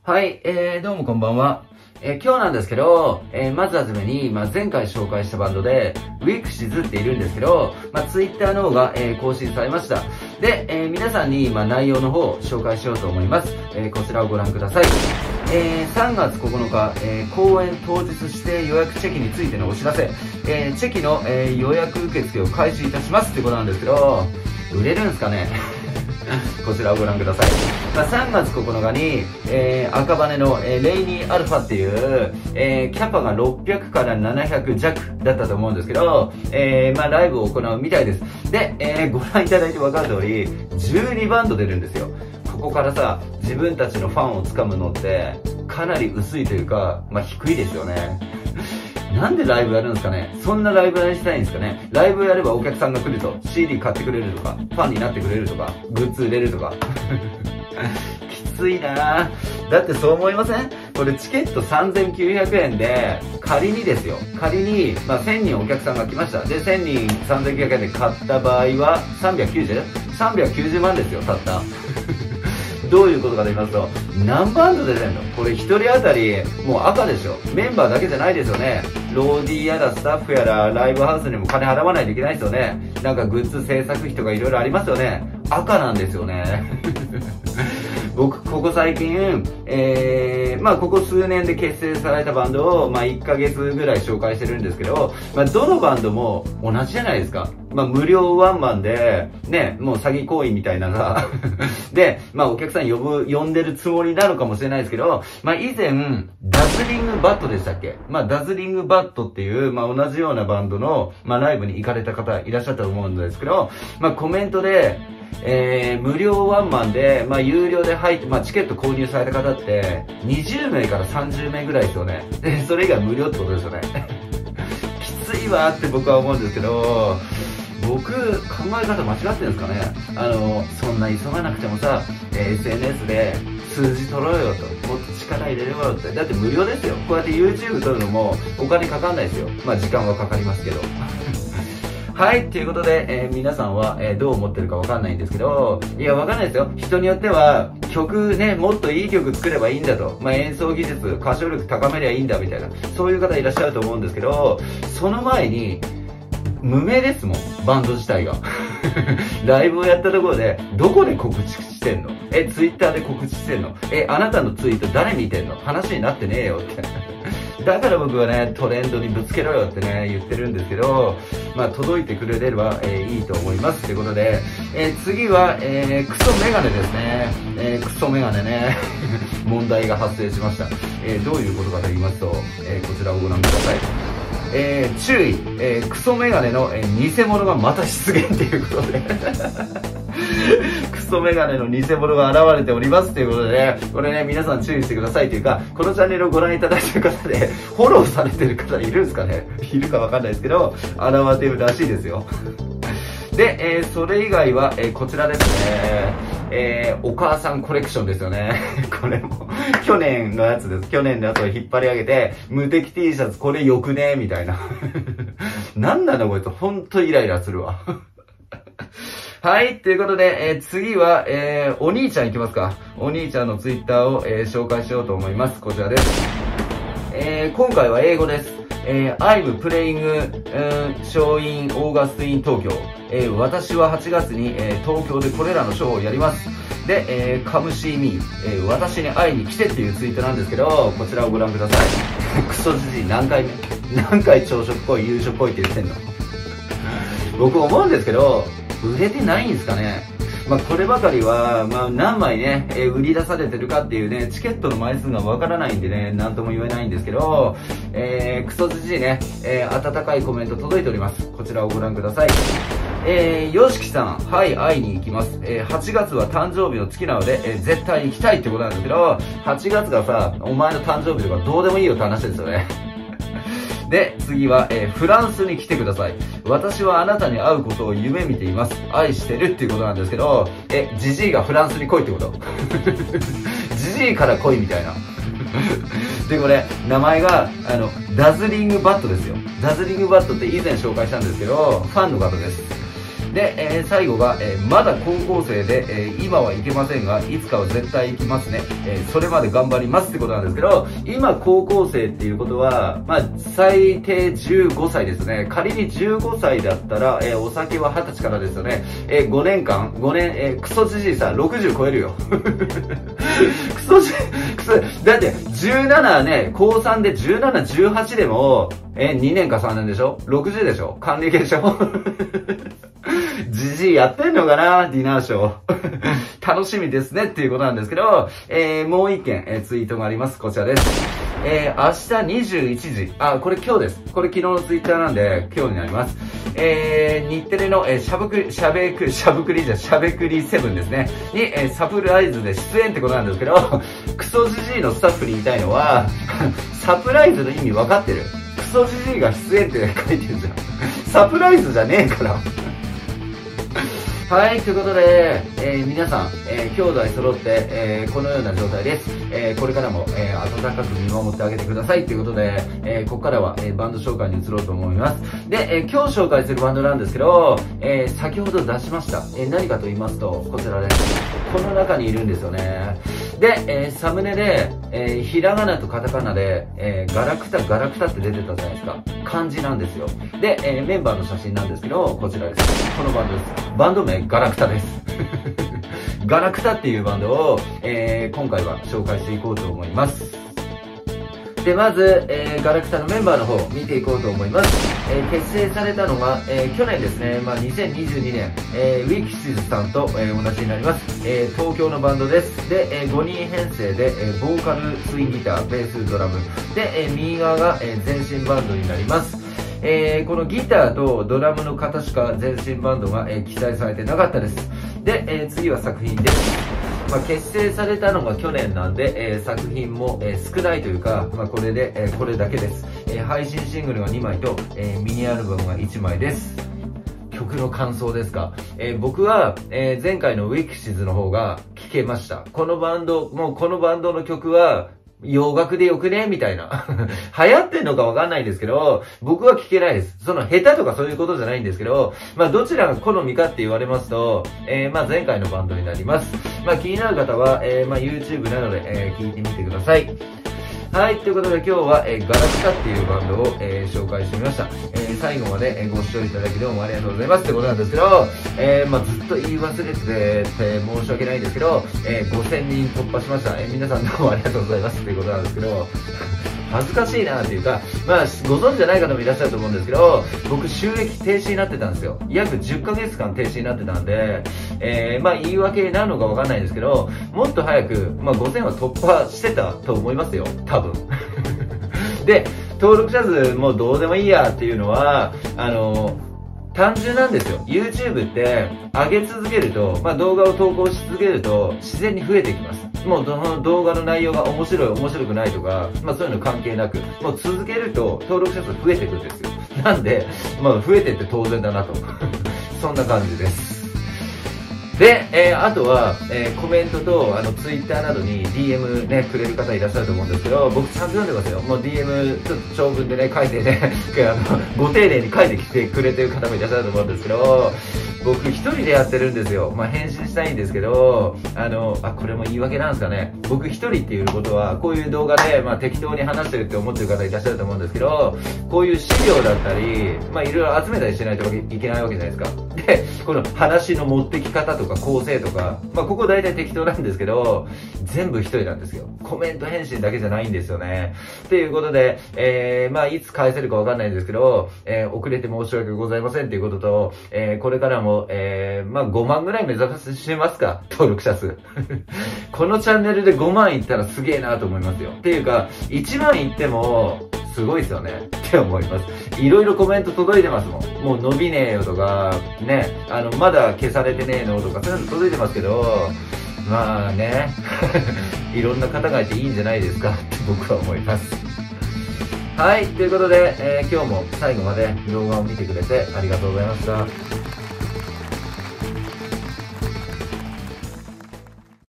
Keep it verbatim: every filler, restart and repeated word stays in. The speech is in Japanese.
はい、えー、どうもこんばんは。えー、今日なんですけど、えー、まずはじめに、まあ、前回紹介したバンドで、ウィクシズっているんですけど、まあ、ツイッターの方が、えー、更新されました。で、えー、皆さんに、まあ、内容の方を紹介しようと思います。えー、こちらをご覧ください。えー、さんがつここのか、えー、公演当日指定予約チェキについてのお知らせ、えー、チェキの、えー、予約受付を開始いたしますってことなんですけど、売れるんですかねこちらをご覧ください。まあ、さんがつここのかに、えー、赤羽の、えー、レイニーアルファっていう、えー、キャパがろっぴゃくからななひゃく弱だったと思うんですけど、えー、まあ、ライブを行うみたいです。で、えー、ご覧いただいて分かる通り、じゅうにバンド出るんですよ。ここからさ、自分たちのファンをつかむのって、かなり薄いというか、まあ、低いですよね。なんでライブやるんですかね。そんなライブやりたいんですかね。ライブやればお客さんが来ると シーディー 買ってくれるとか、ファンになってくれるとか、グッズ売れるとかきついなぁ。だってそう思いません？これチケットさんぜんきゅうひゃくえんで、仮にですよ、仮に、まあ、せんにんお客さんが来ました。で、せんにんさんぜんきゅうひゃくえんで買った場合は さんびゃくきゅうじゅう？ さんびゃくきゅうじゅうまんですよ、たったどういうことかと言いますと、何バンド出てんの？これひとり当たりもう赤でしょ。メンバーだけじゃないですよね。ローディーやらスタッフやらライブハウスにも金払わないといけないですよね。なんかグッズ制作費とかいろいろありますよね。赤なんですよね僕ここ最近、えー、まあここ数年で結成されたバンドを、まあいっかげつぐらい紹介してるんですけど、まあどのバンドも同じじゃないですか。まあ無料ワンマンで、ね、もう詐欺行為みたいなのがで、まあお客さん呼ぶ、呼んでるつもりなのかもしれないですけど、まあ以前、ダズリングバットでしたっけ？まあダズリングバットっていう、まあ同じようなバンドの、まあライブに行かれた方いらっしゃったと思うんですけど、まあコメントで、えー、無料ワンマンで、まあ、有料で入って、まあ、チケット購入された方って、にじゅうめいからさんじゅうめいぐらいですよね。で、それ以外無料ってことですよね。きついわって僕は思うんですけど、僕、考え方間違ってるんですかね。あの、そんな急がなくてもさ、えー、エスエヌエス で数字取ろうよと、もっと力入れればよって。だって無料ですよ。こうやって YouTube 撮るのもお金かかんないですよ。まあ、時間はかかりますけど。はい、ということで、えー、皆さんは、えー、どう思ってるかわかんないんですけど、いや、わかんないですよ。人によっては、曲ね、もっといい曲作ればいいんだと。まあ、演奏技術、歌唱力高めりゃいいんだみたいな、そういう方いらっしゃると思うんですけど、その前に、無名ですもん、バンド自体が。ライブをやったところで、どこで告知してんの？え、ツイッターで告知してんの？え、あなたのツイート誰見てんの？話になってねえよって。だから僕はね、トレンドにぶつけろよってね、言ってるんですけど、まあ、届いてくれれば、えー、いいと思います。ということで、えー、次は、えー、クソメガネですね。えー、クソメガネね、問題が発生しました。えー、どういうことかと言いますと、えー、こちらをご覧ください。えー、注意、えー、クソメガネの、えー、偽物がまた出現ということでクソメガネの偽物が現れておりますということでね、これね、皆さん注意してくださいというか、このチャンネルをご覧いただいている方で、フォローされてる方いるんですかね？いるかわかんないですけど、現れてるらしいですよ。で、えー、それ以外は、えー、こちらですね。えー、お母さんコレクションですよね。これも、去年のやつです。去年のやつを引っ張り上げて、無敵 T シャツこれよくねみたいな。なんなのこいつ、ほんとイライラするわ。はい、ということで、えー、次は、えー、お兄ちゃんいきますか。お兄ちゃんのツイッターを、えー、紹介しようと思います。こちらです。えー、今回は英語です。えー、I'm playing、uh, show in August in Tokyo。えー、私ははちがつに、えー、東京でこれらのショーをやります。で、えー、come see me、えー、私に会いに来てっていうツイートなんですけど、こちらをご覧ください。クソじじい何回目何回朝食来い、夕食来いって言ってんの僕思うんですけど、売れてないんですかね。まあこればかりは、まあ何枚ね、えー、売り出されてるかっていうね、チケットの枚数がわからないんでね、なんとも言えないんですけど、えー、クソじじいね、えー、温かいコメント届いております。こちらをご覧ください。えー、よしきさん、はい、会いに行きます。えー、はちがつは誕生日の月なので、えー、絶対に行きたいってことなんですけど、はちがつがさ、お前の誕生日とかどうでもいいよって話ですよね。で、次は、えー、フランスに来てください。私はあなたに会うことを夢見ています。愛してるっていうことなんですけど、え、ジジイがフランスに来いってことジジイから来いみたいな。で、これ、名前が、あの、ダズリングバットですよ。ダズリングバットって以前紹介したんですけど、ファンの方です。 で、えー、最後が、えー、まだ高校生で、えー、今は行けませんが、いつかは絶対行きますね。えー、それまで頑張りますってことなんですけど、今高校生っていうことは、まあ、最低じゅうごさいですね。仮にじゅうごさいだったら、えー、お酒ははたちからですよね。えー、ごねんかん、ごねん、えー、クソじじいさ、ろくじゅう超えるよ。クソじ、クソ、だってじゅうななね、高さんでじゅうなな、じゅうはちでも、えー、にねんかさんねんでしょ ?ろくじゅう でしょ還暦でしょじじいやってんのかなディナーショー。楽しみですねっていうことなんですけど、えー、もう一件、えー、ツイートがあります。こちらです。えー、明日にじゅういちじ、あ、これ今日です。これ昨日のツイッターなんで、今日になります。えー、日テレの、えー、しゃぶくり、しゃべく、しゃぶくりじゃ、しゃべくりセブンですね。に、えー、サプライズで出演ってことなんですけど、クソじじいのスタッフに言いたいのは、サプライズの意味分かってる？クソじじいが出演って書いてるじゃん。サプライズじゃねえから。はい、ということで、えー、皆さん、えー、兄弟揃って、えー、このような状態です。えー、これからも、えー、温かく見守ってあげてくださいということで、えー、ここからは、えー、バンド紹介に移ろうと思います。で、えー、今日紹介するバンドなんですけど、えー、先ほど出しました。えー、何かと言いますと、こちらです。この中にいるんですよね。で、えー、サムネで、えー、ひらがなとカタカナで、えー、ガラクタ、ガラクタって出てたじゃないですか。漢字なんですよ。で、えー、メンバーの写真なんですけど、こちらです。このバンドです。バンド名、ガラクタです。ガラクタっていうバンドを、えー、今回は紹介していこうと思います。で、まず、えー、ガラクタのメンバーの方を見ていこうと思います。えー、結成されたのが、えー、去年ですね、まあ、にせんにじゅうにねん、えー、ウィキシズさんと、えー、同じになります。えー、東京のバンドです。で、えー、ごにん編成で、えー、ボーカル、ツインギター、ベース、ドラム。で、えー、右側が、えー、全身バンドになります。えー、このギターとドラムの方しか全身バンドが、えー、記載されてなかったです。で、えー、次は作品です。まあ、結成されたのが去年なんで、えー、作品も、えー、少ないというか、まあ、これで、えー、これだけです。えー、配信シングルがにまいと、えー、ミニアルバムがいちまいです。曲の感想ですか。えー、僕は、えー、前回のウィキシズの方が聴けました。このバンド、もうこのバンドの曲は、洋楽でよくねみたいな。流行ってんのかわかんないんですけど、僕は聞けないです。その下手とかそういうことじゃないんですけど、まあどちらが好みかって言われますと、えー、まあ前回のバンドになります。まあ気になる方は、えー、まあ YouTube などで、えー、聞いてみてください。はい、ということで今日は、えー、ガラクタっていうバンドを、えー、紹介してみました。えー、最後まで、えー、ご視聴いただきどうもありがとうございますってことなんですけど、えー、まあずっと言い忘れてて申し訳ないんですけど、えー、ごせんにん突破しました。えー、皆さんどうもありがとうございますっていうことなんですけど、恥ずかしいなっていうか、まあ、ご存知じゃない方もいらっしゃると思うんですけど、僕収益停止になってたんですよ。約じゅっかげつかん停止になってたんで、えー、まあ言い訳になるのかわかんないですけど、もっと早く、まあごせんは突破してたと思いますよ。多分。で、登録者数もどうでもいいやっていうのは、あの、単純なんですよ。YouTube って上げ続けると、まあ動画を投稿し続けると自然に増えていきます。もうその動画の内容が面白い面白くないとか、まあそういうの関係なく、もう続けると登録者数増えていくんですよ。なんで、まあ増えてって当然だなと。そんな感じです。で、えー、あとは、えー、コメントと、あの、ツイッターなどに ディーエム ね、くれる方いらっしゃると思うんですけど、僕ちゃんと読んでますよ。もう ディーエム、ちょっと長文でね、書いてね、あの、ご丁寧に書いてきてくれてる方もいらっしゃると思うんですけど、僕一人でやってるんですよ。まあ、返信したいんですけど、あの、あ、これも言い訳なんですかね。僕一人っていうことは、こういう動画で、まあ、適当に話してるって思ってる方いらっしゃると思うんですけど、こういう資料だったり、まあ、いろいろ集めたりしないといけないわけじゃないですか。で、この話の持ってき方とか構成とか、まあ、ここ大体適当なんですけど、全部一人なんですよ。コメント返信だけじゃないんですよね。ということで、えー、まあ、いつ返せるかわかんないんですけど、えー、遅れて申し訳ございませんっていうことと、えー、これからも、えー、まあ、ごまんぐらい目指してますか、登録者数。このチャンネルでごまんいったらすげえなと思いますよ。っていうか、いちまんいっても、すごいですよねって思います。いろいろコメント届いてますもん。もう伸びねえよとか、ね、あの、まだ消されてねえのとか、そういうの届いてますけど、まあね、いろんな方がいていいんじゃないですかって僕は思います。はい、ということで、えー、今日も最後まで動画を見てくれてありがとうございました。